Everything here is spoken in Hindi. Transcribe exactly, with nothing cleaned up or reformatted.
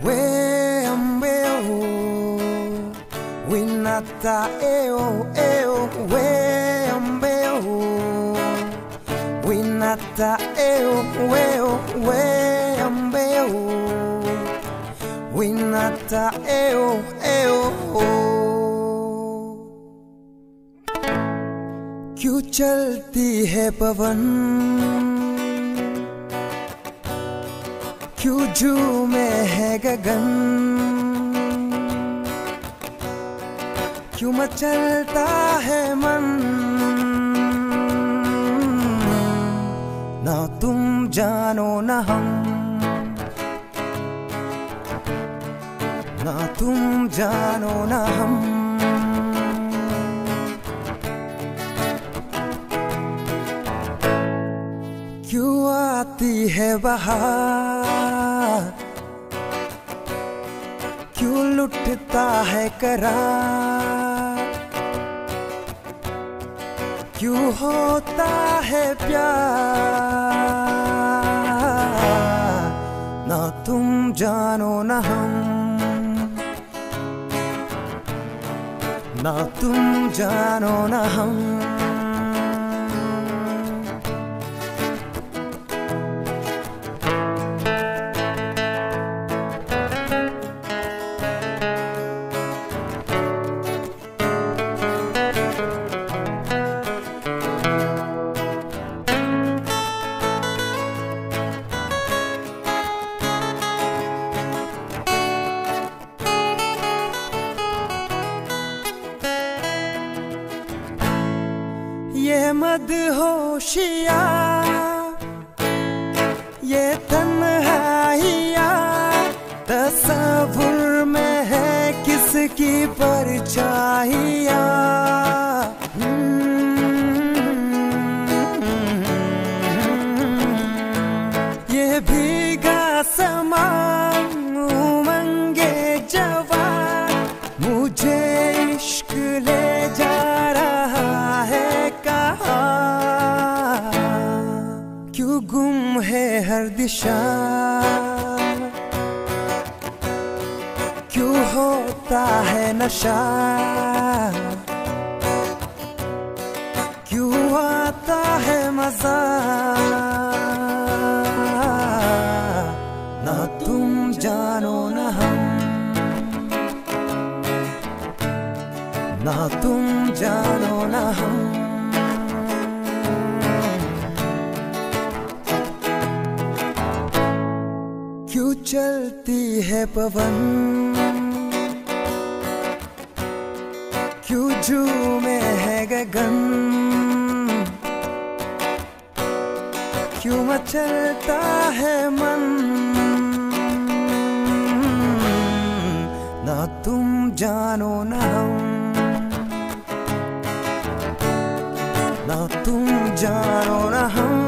we ambe o winata eo eo we ambe o winata eo eo we ambe o winata eo eo क्यों चलती है पवन क्यों झूमे है गगन क्यों मचलता है मन ना तुम जानो ना हम ना तुम जानो ना हम क्यों आती है बहार क्यों लुटता है करार क्यों होता है प्यार ना तुम जानो ना हम ना तुम जानो ना हम ये मदहोशिया ये तन्हाइया तसव्वुर में है किसकी परछाइया ये भीगा समा उमंगे जवान मुझे इश्क ले जा रहा है क्यों गुम है हर दिशा क्यों होता है नशा क्यों आता है मजा ना तुम जानो ना हम ना तुम जानो ना हम क्यों चलती है पवन क्यों झूमे है गगन क्यों मचलता है मन ना तुम जानो ना हम ना तुम जानो ना हम